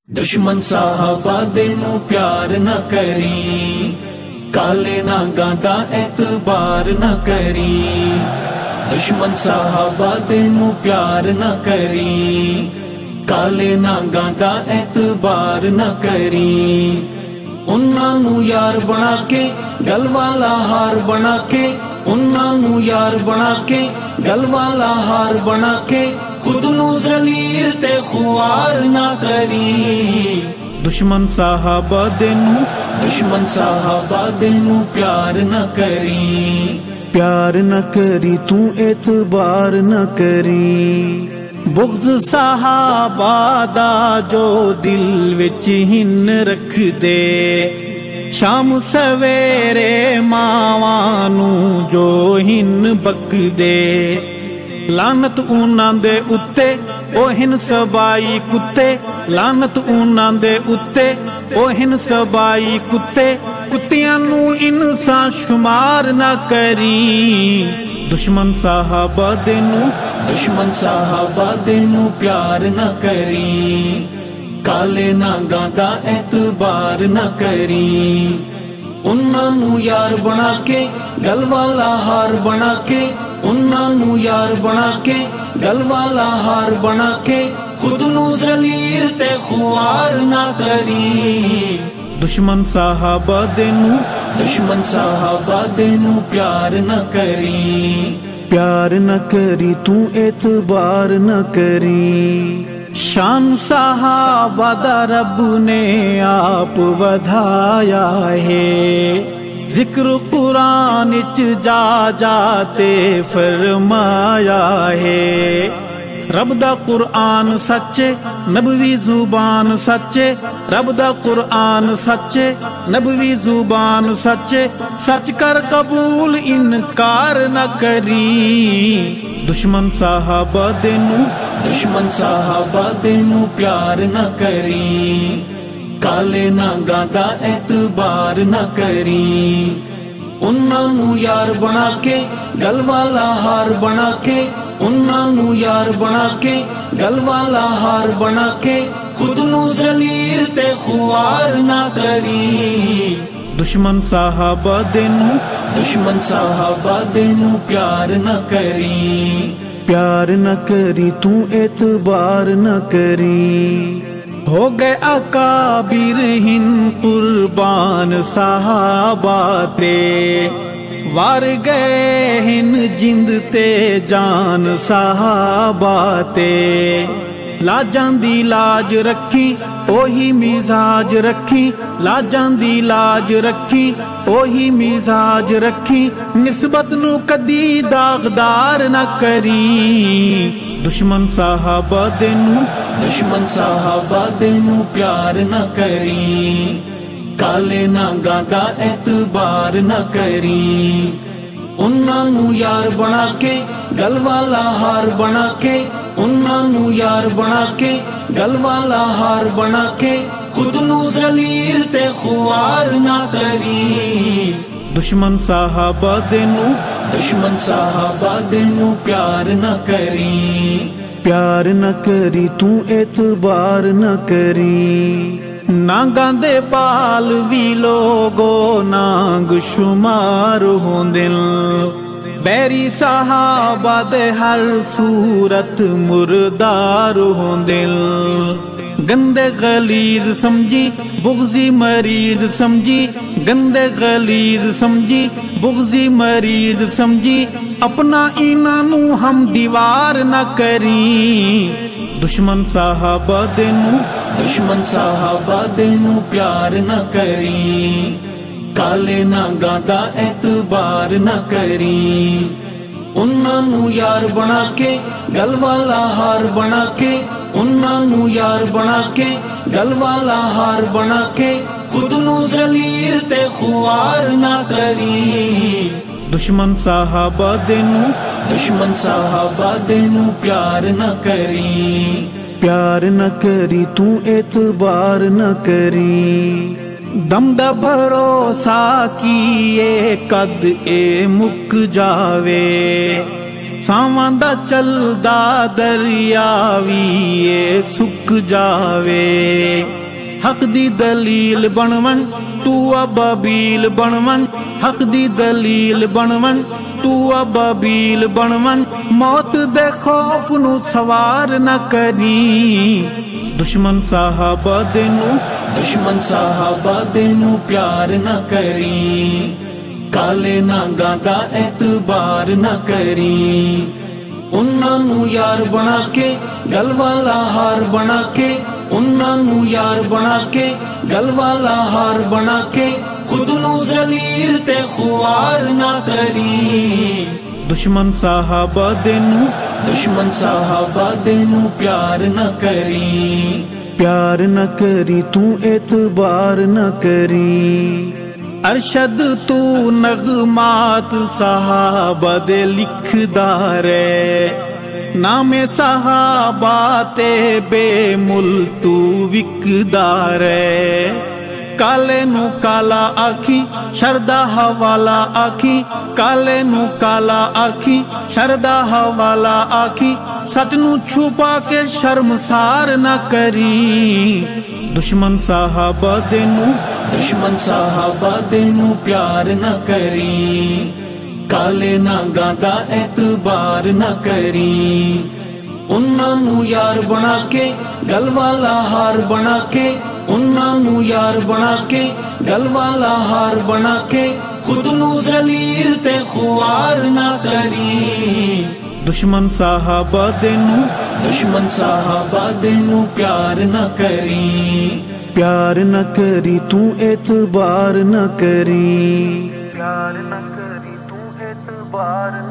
दुश्मन साहबा दे नू प्यार न करी, काले नागां दा एतबार न करी। दुश्मन साहबा दे नू प्यार न करी, काले नागां दा एतबार न करी। उन्हां नू यार बना के गल वाला हार बना के, उन्हां नू यार बना के गल वाला हार बना के, खुद नू जलील ते खुआर ना करी। दुश्मन साहबा दे नू, दुश्मन साहबा दे नू प्यार न करी, प्यार न करी तू एतबार न करी। बुग़्ज़ साहबा दा जो दिल विच हिन रख दे, शाम सवेरे मावां नू जो हिन बक दे। लानत उन्हां दे उत्ते ओ हिन सबाई कुत्ते, लानत उन्हां दे उत्ते ओ हिन सबाई कुत्ते, कुत्तियां नू इंसान शुमार ना करी। दुश्मन साहबा दे नू, दुश्मन साहबा दे नू प्यार न करी, काले नागां दा एतबार न करी। उन्हां नू यार बना के गल वाला हार बना के, उन्हां नू यार बना के गल वाला हार बना के, खुद नू जलील ते खुआर ना करी। दुश्मन साहबा दे नू, दुश्मन साहबा दे नू प्यार न करी, प्यार न करी तू एतबार न करी। शान साहबा दा रब ने आप वधाया है, जिक्र कुरान च जा जाते फरमाया है। रब दा कुरान सच्चे, नबवी जुबान सच्चे, रब दा कुरान सच्चे, नबवी जुबान सच्चे, सच कर कबूल इनकार न करी। दुश्मन साहबा दे नू, दुश्मन साहबा दे नू प्यार न करी, काले नागां दा एतबार न करी। उन्हां नू यार बना के गल वाला हार बना के, उन्हां नू यार बना के गल वाला हार बना के, खुद नू जलील ते खुआर ना करी। दुश्मन साहबा दे नू, दुश्मन साहबा दे नू प्यार न करी, प्यार न करी तू एतबार न करी। हो गए अकाबिर हिन कुर्बान साहबा ते, वार गए हिन जिंद ते जान साहबा ते। लाजां दी लाज रखी ओही मिजाज रखी, लाजां दी लाज रखी ओही मिजाज रखी, निस्बत नू कदी दागदार न करी। दुश्मन साहबा दे नू, दुश्मन साहबा दे नू प्यार न करी, काले नागां दा एतबार न करी। उन्हां नू यार बना के गल वाला हार बना के, उन्हां नू यार बना के गल वाला हार बना के, खुद नू जलील ते खुआर ना करी। दुश्मन साहबा दे नू, दुश्मन साहबा दे नू प्यार न करी, प्यार न करी तू एतबार न करी। नागां दे पाल भी लोगो नाग शुमार होंदिन, बैरी साहबा दे हर सूरत मुर्दार होंदिन। गंदे गलीज समझी बुग़्ज़ी मरीज समझी, गंदे गलीज समझी बुग़्ज़ी मरीज समझी, अपना इन्हां नू हम दीवार न करी। दुश्मन साहबा दे नू, दुश्मन साहबा दे नू प्यार न करी, काले नागां दा एतबार न करी। उन्हां नू यार बना के गल वाला हार बना के, उन्हां नू यार बना के गल वाला हार बना के, खुद नू जलील ते खुआर ना करी। दुश्मन साहबा दे नू, दुश्मन साहबा दे नू प्यार न करी, प्यार न करी तू एतबार न करी। दम दा भरोसा किए कद ए मुक जावे, सावां दा चलदा दरिया भी ए सुक जावे। हक दी दलील बनवन तू अबाबील बनवन, हक दी दलील बनवन तू अबाबील बनवन। मौत दे खौफ नू सवार न करी, दुश्मन साहबा दे नू, दुश्मन साहबा दे नू प्यार न करी, काले नागां दा एतबार न करी। उन्हां नू यार बना के गल वाला हार बना के, उन्हां नू यार बना के गल वाला हार बना के, खुद नू जलील ते खुआर ना करी। दुश्मन साहबा दे नू, दुश्मन साहबा दे नू प्यार न करी, प्यार न करी तू एतबार न करी। अरशद तू नगमात साहबा दे लिखदा रे, नामे साहबा ते बेमुल तू विकदा रे। काले नू काला आखी शरदा हवाला आखी, काले नू काला आखी शरदा हवाला आखी, सच नू छुपा के शर्मसार न करी। दुश्मन साहबा दे नू, दुश्मन साहबा दे नू प्यार न करी, काले नागां दा एतबार न करी। उन्हां नू यार बना के गल वाला हार बना के, उन्हां नू यार बना के गल वाला हार बना के, खुद नू जलील ते खुआर ना करी। दुश्मन साहबा दे नू, दुश्मन साहबा दे नू प्यार न करी, प्यार न करी तू एतबार न करी, प्यार न करी तू एतबार